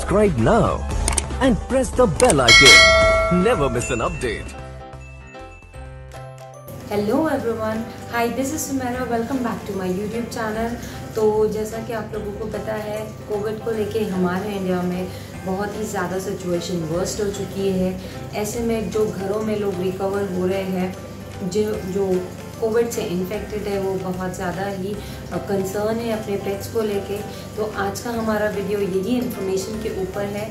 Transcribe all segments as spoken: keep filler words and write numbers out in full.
Subscribe now and press the bell icon. Never miss an update. Hello everyone, hi this is Sumera, welcome back to my YouTube channel. तो जैसा कि आप लोगों को पता है, कोविड को लेके हमारे इंडिया में बहुत ही ज़्यादा सिचुएशन वर्स्ट हो चुकी है। ऐसे में जो घरों में लोग रिकवर हो रहे हैं, जो जो कोविड से इन्फेक्टेड है, वो बहुत ज़्यादा ही कंसर्न है अपने पेट्स को लेके। तो आज का हमारा वीडियो यही इन्फॉर्मेशन के ऊपर है।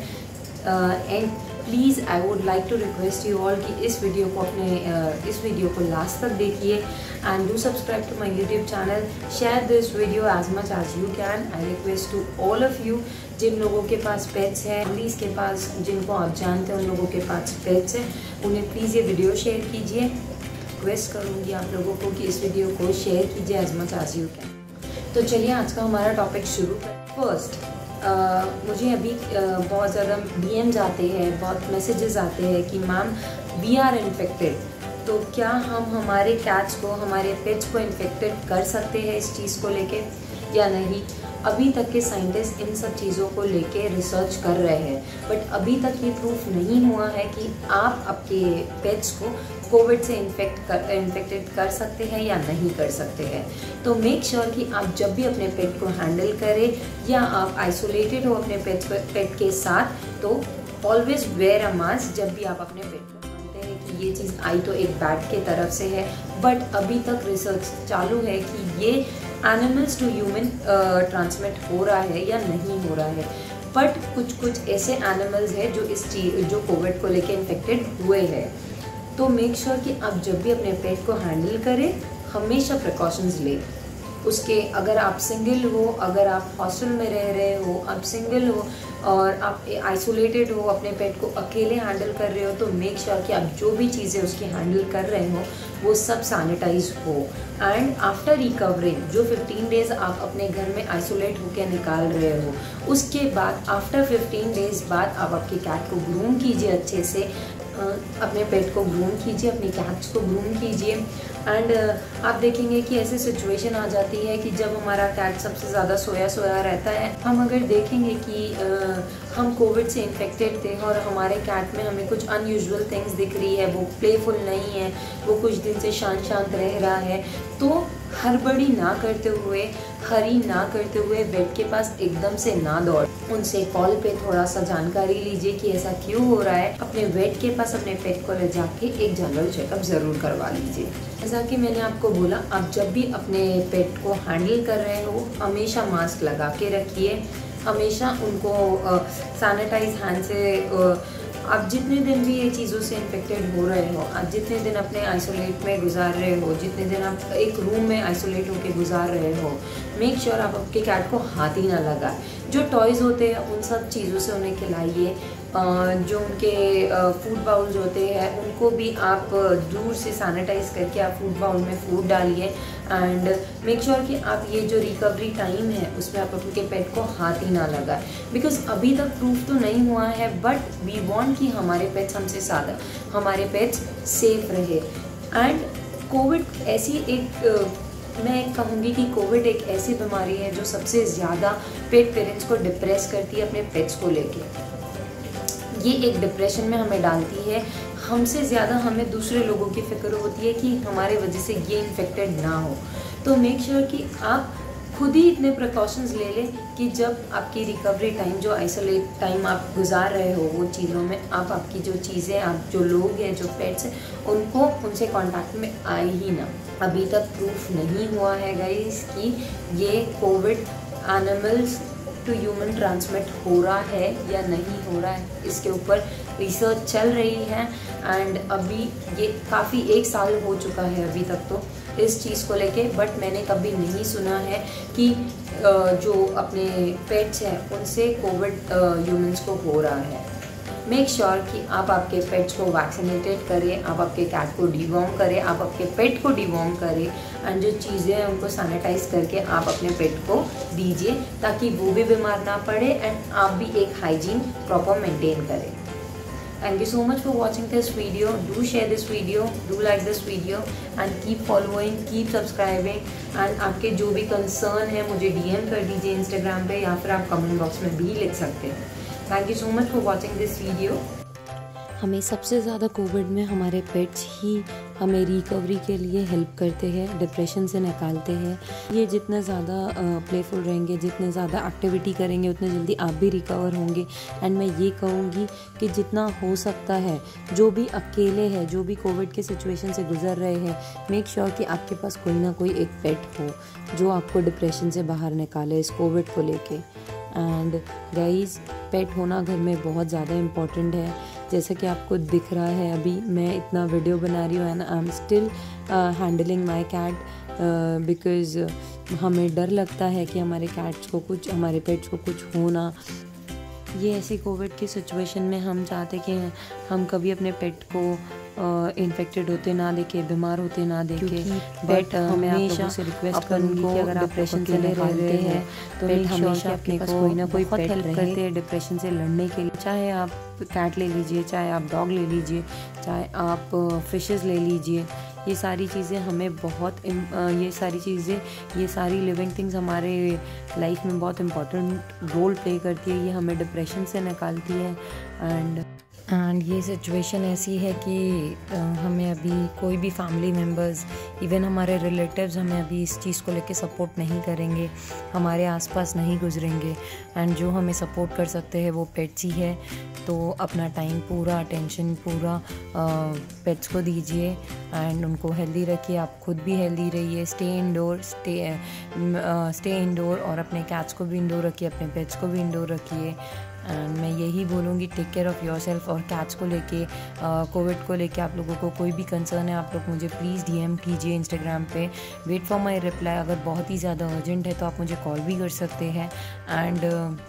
And please I would like to request you all कि इस वीडियो को अपने uh, इस वीडियो को लास्ट तक देखिए and do subscribe to my YouTube channel. Share this video as much as you can. I request to all of you, जिन लोगों के पास पेट्स हैं, प्लीज़ के पास जिनको आप जानते हैं उन लोगों के पास पेट्स हैं, उन्हें प्लीज़ ये वीडियो शेयर कीजिए। रिक्वेस्ट करूँगी आप लोगों को कि इस वीडियो को शेयर कीजिए as much as you can. तो चलिए आज का हमारा टॉपिक शुरू करें। फर्स्ट, Uh, मुझे अभी uh, बहुत ज़्यादा डी एम्स आते हैं, बहुत मैसेजेस आते हैं कि मैम वी आर इन्फेक्टेड। तो क्या हम हमारे कैट्स को, हमारे पेट्स को इन्फेक्टेड कर सकते हैं इस चीज़ को लेके या नहीं? अभी तक के साइंटिस्ट इन सब चीज़ों को लेके रिसर्च कर रहे हैं, बट अभी तक ये प्रूफ नहीं हुआ है कि आप आपके पेट्स को कोविड से इन्फेक्ट कर इन्फेक्टेड कर सकते हैं या नहीं कर सकते हैं। तो मेक श्योर sure कि आप जब भी अपने पेट को हैंडल करें या आप आइसोलेटेड हो अपने पेट पेट के साथ, तो ऑलवेज वेयर अ मास्क जब भी आप अपने पेट को मानते हैं कि ये चीज़ आई तो एक बैट के तरफ से है, बट अभी तक रिसर्च चालू है कि ये एनिमल्स टू ह्यूमन ट्रांसमिट हो रहा है या नहीं हो रहा है। बट कुछ कुछ ऐसे एनिमल्स हैं जो इस चीज जो कोविड को लेके इन्फेक्टेड हुए हैं। तो मेक श्योर sure कि आप जब भी अपने पेट को हैंडल करें, हमेशा प्रिकॉशंस लें। उसके अगर आप सिंगल हो, अगर आप हॉस्टल में रह रहे हो, आप सिंगल हो और आप आइसोलेटेड हो, अपने पेट को अकेले हैंडल कर रहे हो, तो मेक श्योर sure कि आप जो भी चीज़ें उसकी हैंडल कर रहे हो वो सब सैनिटाइज हो। एंड आफ्टर रिकवरिंग, जो फिफ्टीन डेज आप अपने घर में आइसोलेट होकर निकाल रहे हो, उसके बाद आफ्टर फिफ्टीन डेज बाद आप आपके कैट को ग्रूम कीजिए अच्छे से। अपने पेट को ग्रूम कीजिए, अपनी कैट्स को ग्रूम कीजिए। एंड uh, आप देखेंगे कि ऐसी सिचुएशन आ जाती है कि जब हमारा कैट सबसे ज़्यादा सोया सोया रहता है, हम अगर देखेंगे कि uh, हम कोविड से इन्फेक्टेड थे और हमारे कैट में हमें कुछ अनयूजुअल थिंग्स दिख रही है, वो प्लेफुल नहीं है, वो कुछ दिन से शांत शांत रह रहा है, तो हड़बड़ी ना करते हुए, हरी ना करते हुए वेट के पास एकदम से ना दौड़, उनसे कॉल पे थोड़ा सा जानकारी लीजिए कि ऐसा क्यों हो रहा है। अपने वेट के पास अपने पेट को ले जाके एक जनरल चेकअप ज़रूर करवा लीजिए। जैसा कि मैंने आपको बोला, आप जब भी अपने पेट को हैंडल कर रहे हो, हमेशा मास्क लगा के रखिए, हमेशा उनको सैनिटाइज हैंड से आ, आप जितने दिन भी ये चीज़ों से इन्फेक्टेड हो रहे हो, आप जितने दिन अपने आइसोलेट में गुजार रहे हो, जितने दिन आप एक रूम में आइसोलेट होकर गुजार रहे हो, मेक श्योर sure आप आपके कैट को हाथ ही ना लगाए। जो टॉयज़ होते हैं उन सब चीज़ों से उन्हें खिलाइए। जो उनके फूड बाउल्स होते हैं उनको भी आप दूर से सैनिटाइज करके आप फूड बाउल में फूड डालिए। एंड मेक श्योर कि आप ये जो रिकवरी टाइम है उसमें आप अपने पेट को हाथ ही ना लगाए, बिकॉज अभी तक प्रूफ तो नहीं हुआ है, बट वी वांट कि हमारे पेट्स हमसे ज़्यादा हमारे पेट्स सेफ रहे। एंड कोविड ऐसी एक मैं कहूँगी कि कोविड एक ऐसी बीमारी है जो सबसे ज़्यादा पेट पेरेंट्स को डिप्रेस करती है अपने पेट्स को लेके। ये एक डिप्रेशन में हमें डालती है। हमसे ज़्यादा हमें दूसरे लोगों की फिक्र होती है कि हमारे वजह से ये इन्फेक्टेड ना हो। तो मेक श्योर कि आप खुद ही इतने प्रिकॉशंस ले लें कि जब आपकी रिकवरी टाइम, जो आइसोलेट टाइम आप गुजार रहे हो, वो चीज़ों में आप आपकी जो चीज़ें, आप जो लोग हैं, जो पेट्स हैं, उनको उनसे कांटेक्ट में आए ही ना। अभी तक प्रूफ नहीं हुआ है गाइस कि ये covid animals to human transmit हो रहा है या नहीं हो रहा है। इसके ऊपर रिसर्च चल रही है एंड अभी ये काफ़ी एक साल हो चुका है अभी तक तो इस चीज़ को लेके, बट मैंने कभी नहीं सुना है कि जो अपने पेट्स हैं उनसे कोविड ह्यूमंस को हो रहा है। मेक श्योर sure कि आप आपके पेट्स को वैक्सीनेटेड करें, आप आपके कैट को डिवॉर्म करें, आप आपके पेट को डिवॉर्म करें एंड जो चीज़ें हैं उनको सैनिटाइज करके आप अपने पेट को दीजिए, ताकि वो भी बीमार ना पड़े एंड आप भी एक हाइजीन प्रॉपर मेंटेन करें। Thank you so much for watching this video. Do share this video, do like this video and keep following, keep subscribing. And आपके जो भी कंसर्न है मुझे डी एम कर दीजिए इंस्टाग्राम पे या फिर आप कमेंट बॉक्स में भी लिख सकते हैं. Thank you so much for watching this video. हमें सबसे ज़्यादा कोविड में हमारे पेट्स ही हमें रिकवरी के लिए हेल्प करते हैं, डिप्रेशन से निकालते हैं. ये जितने ज़्यादा प्लेफुल रहेंगे, जितने ज़्यादा एक्टिविटी करेंगे, उतने जल्दी आप भी रिकवर होंगे. एंड मैं ये कहूँगी कि जितना हो सकता है, जो भी अकेले है, जो भी कोविड के सिचुएशन से गुजर रहे हैं, मेक श्योर कि आपके पास कोई ना कोई एक पेट हो जो आपको डिप्रेशन से बाहर निकाले इस कोविड को लेके. एंड गाइज, पेट होना घर में बहुत ज़्यादा इम्पॉर्टेंट है. जैसे कि आपको दिख रहा है, अभी मैं इतना वीडियो बना रही हूँ and I am still handling my cat because हमें डर लगता है कि हमारे कैट्स को कुछ, हमारे पेट्स को कुछ हो ना. ये ऐसी कोविड की सिचुएशन में हम चाहते कि हम कभी अपने पेट को इन्फेक्टेड uh, होते ना देखे, बीमार होते ना देखे. पेट हमेशा से रिक्वेस्ट करूँगी कि अगर आप डिप्रेशन से ले रहे हैं तो पेट हमेशा अपने को कोई ना कोई पेट हेल्प करते हैं डिप्रेशन से लड़ने के लिए. चाहे आप कैट ले लीजिए, चाहे आप डॉग ले लीजिए, चाहे आप फिशेस ले लीजिए. ये सारी चीज़ें हमें बहुत ये सारी चीज़ें ये सारी लिविंग थिंग्स हमारे लाइफ में बहुत इम्पोर्टेंट रोल प्ले करती है. ये हमें डिप्रेशन से निकालती है. एंड एंड ये सिचुएशन ऐसी है कि हमें अभी कोई भी फैमिली मेम्बर्स, इवन हमारे रिलेटिव्स हमें अभी इस चीज़ को लेके सपोर्ट नहीं करेंगे, हमारे आसपास नहीं गुजरेंगे. एंड जो हमें सपोर्ट कर सकते हैं वो पेट्स ही है. तो अपना टाइम पूरा, अटेंशन पूरा पेट्स को दीजिए एंड उनको हेल्दी रखिए. आप खुद भी हेल्दी रहिए. Stay indoor stay stay indoor और अपने कैट्स को भी इंडोर रखिए, अपने पेट्स को भी इंडोर रखिए. एंड मैं यही बोलूँगी, take care of yourself. और कैट्स को लेके, कोविड को लेके आप लोगों को कोई भी कंसर्न है, आप लोग मुझे प्लीज़ डीएम कीजिए इंस्टाग्राम पे. Wait for my reply. अगर बहुत ही ज़्यादा अर्जेंट है तो आप मुझे कॉल भी कर सकते हैं. And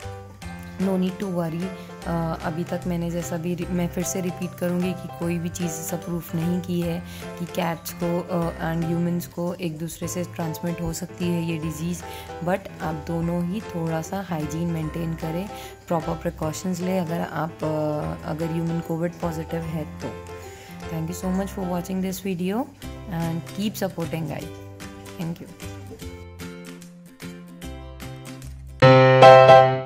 no need to worry. अभी तक मैंने जैसा भी, मैं फिर से रिपीट करूँगी कि कोई भी चीज़ ऐसा प्रूफ नहीं की है कि कैट्स को एंड ह्यूमंस को एक दूसरे से ट्रांसमिट हो सकती है ये डिज़ीज़. बट आप दोनों ही थोड़ा सा हाइजीन मेंटेन करें, प्रॉपर प्रिकॉशंस लें अगर आप अगर ह्यूमन कोविड पॉजिटिव है तो. Thank you so much for watching this video and keep supporting guys. Thank you.